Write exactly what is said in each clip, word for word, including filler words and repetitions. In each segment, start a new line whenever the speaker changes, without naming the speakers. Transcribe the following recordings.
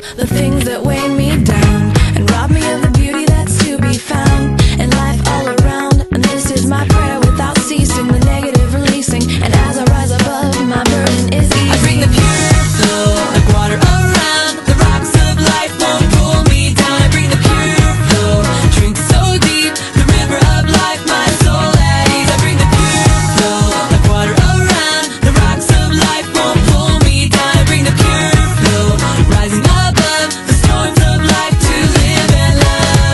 the things that weigh me down and rob me of the beauty that's to be found in life all around. And this is my prayer without ceasing, the negative releasing. And as I rise above, my burden is easy. I bring the pure flow like water around. The rocks of life won't pull me down. I bring the pure flow, drink so deep, the river of life, my soul at ease. I bring the pure flow like water around. The rocks of life won't pull me down. I bring the pure flow, rising above the storms of life to live and love.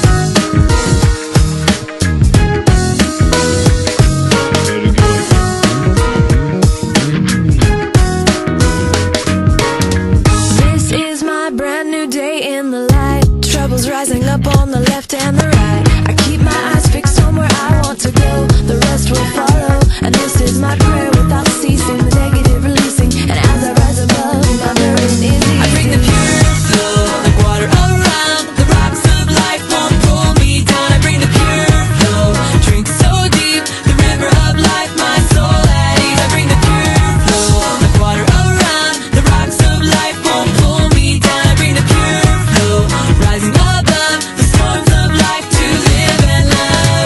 This is my brand new day in the light. Troubles rising up on the left and the right. I keep my eyes fixed on where I want to go. The rest will follow. And this is my prayer without ceasing, the negative releasing. And as I rise above, my burden is easy. I bring the pure flow like water around. The rocks of life won't pull me down. I bring the pure flow, drink so deep, the river of life, my soul at ease. I bring the pure flow like water around. The rocks of life won't pull me down. I bring the pure flow, rising above the storms of life to live and love.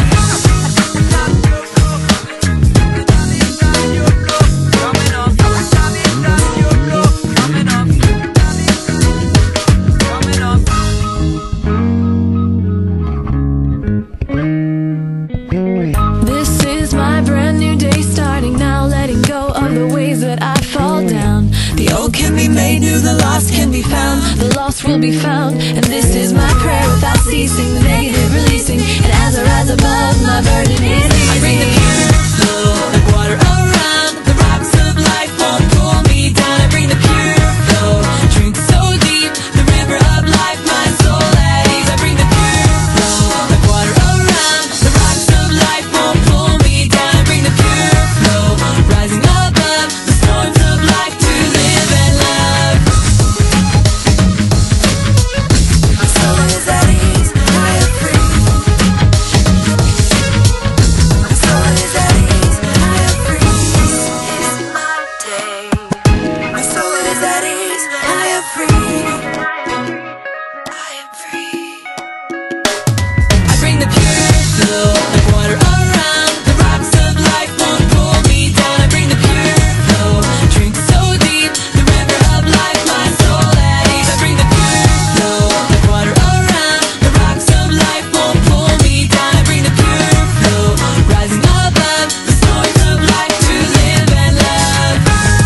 This is my brand new day starting now, letting go of the ways that I fall down. The old can be made new, the lost can be found, the lost will be found. And this is my prayer without ceasing, the negative releasing. And as I rise above, my burden is easy. I bring the pure flow like water around. The rocks of life won't pull me down. I bring the pure flow, drink so deep, the river of life, my soul at ease. I bring the pure flow like water around. The rocks of life won't pull me down. I bring the pure flow, rising above the storms of life to live and love. My soul is at ease, I am free. My soul is at ease, I am free. This is my day. My soul is at ease, I am free. I am free. I bring the pure flow like water around. The rocks of life won't pull me down. I bring the pure flow, drink so deep, the river of life, my soul at ease. I bring the pure flow like water around. The rocks of life won't pull me down. I bring the pure flow, rising above the storms of life to live and love.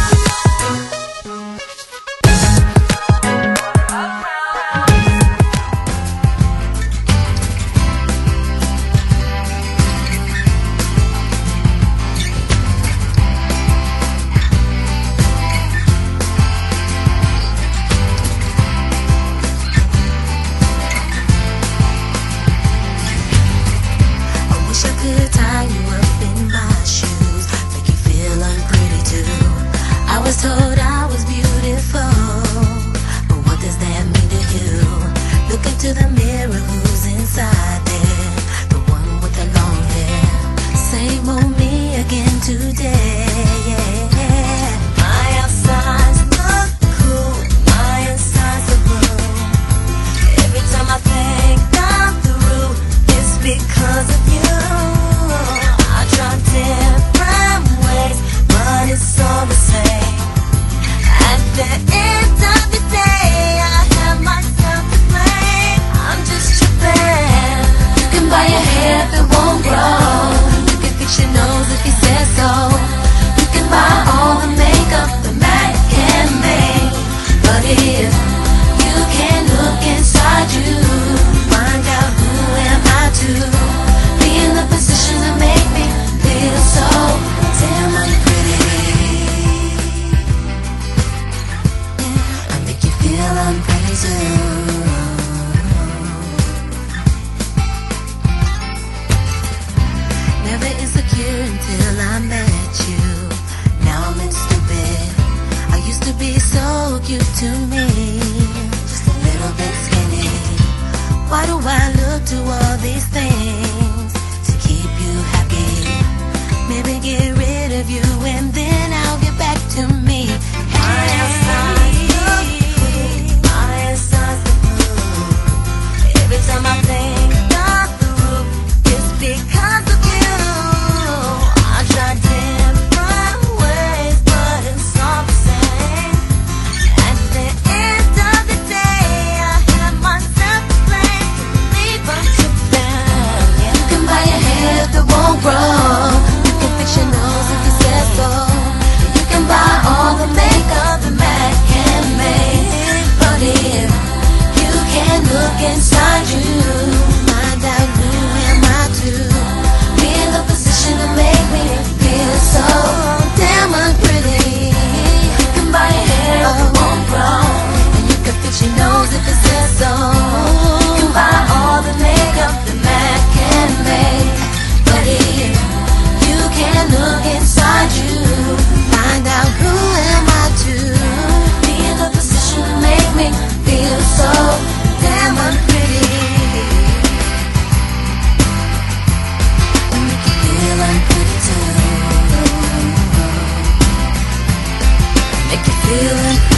I wish I could tie you up in my shoes, make you feel unpretty too. I was told I was beautiful, but what does that mean to you? Look into the mirror, who's inside there? The one with the long hair. Same old me again today. My outside's look cool, my inside's a blue. Every time I think I'm through, it's because of you. I try different ways, but it's all the same. At the end of the day, I have myself to blame. I'm just tripping. You can buy a hair that won't grow. You can fix your nose if you say so. You can buy all the makeup the Mac can make, but if you can't look inside you, find out who am I to be in the position to make me feel so damn unpretty. I make you feel unpretty too. Never insecure until I met you. Now I'm in stupid. I used to be so cute to me, just a little bit skinny. Why do I look to all these things to keep you happy? Maybe get rid of you and then I'll get back to me. My outside look cool, my feeling